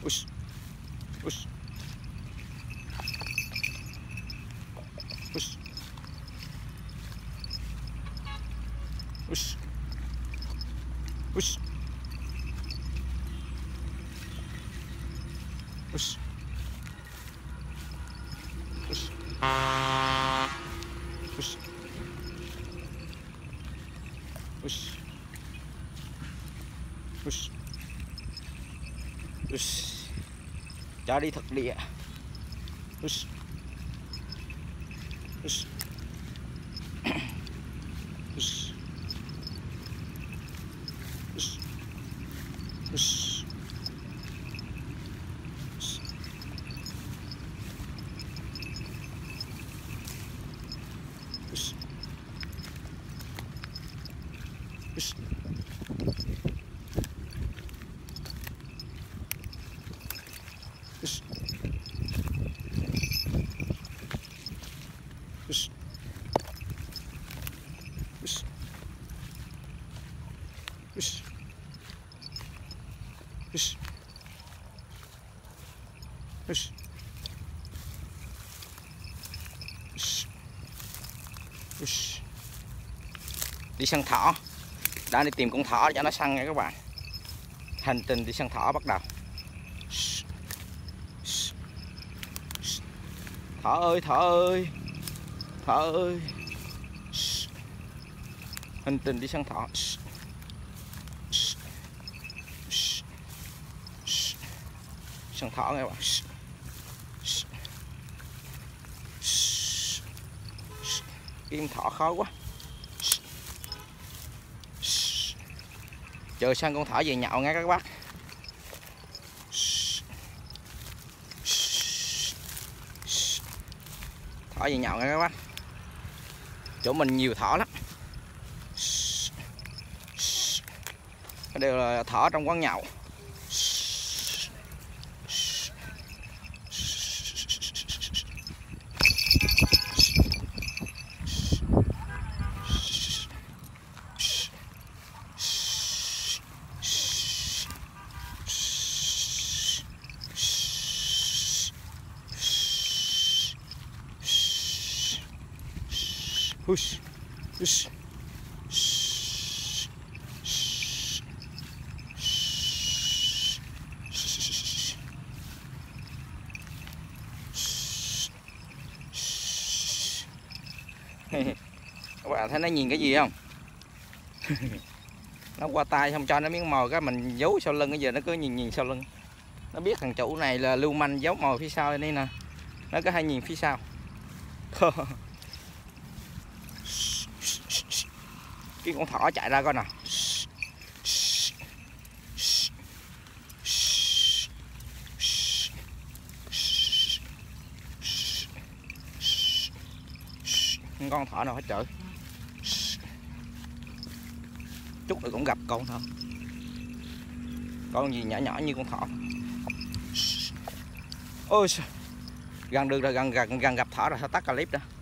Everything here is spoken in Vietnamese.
Ush. Ush. Ush. Ush. Ush. Ush. Ush. Ush. Ush. Ush. Ush. Cho đi thật địa. Ush. Ush. Ush. Ush. Ush. Ush. Ush. Ush. Ush. Ush. Ush. Ush. Ush. Ush. Ush. Đi săn thỏ. Đã đi tìm con thỏ cho nó săn nha các bạn. Hành trình đi săn thỏ bắt đầu. Thỏ ơi, thỏ ơi. Thỏ ơi. Hành trình đi săn thỏ. Săn thỏ nghe bạn. Kiếm thỏ khó quá. Chờ săn con thỏ về nhậu nghe các bác. Thỏ về nhậu nghe các bác. Chỗ mình nhiều thỏ lắm. Cái đều là thỏ trong quán nhậu. Hush, hush, các bạn thấy nó nhìn cái gì không? Nó qua tay không cho nó miếng mồi, cái mình giấu sau lưng, bây giờ nó cứ nhìn sau lưng. Nó biết thằng chủ này là lưu manh giấu mồi phía sau đây nè. Nó cứ hay nhìn phía sau. Cái con thỏ chạy ra coi nè. Con thỏ nào hết trời. Chút nữa cũng gặp con thôi. Con gì nhỏ nhỏ như con thỏ. Ôi, gần được rồi, gần gặp thỏ rồi, sao tắt clip đó.